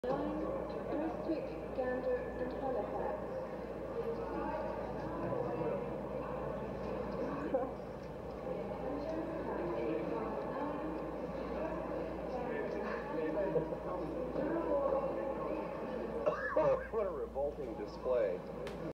Prestwick, Gander and Halifax. What a revolting display.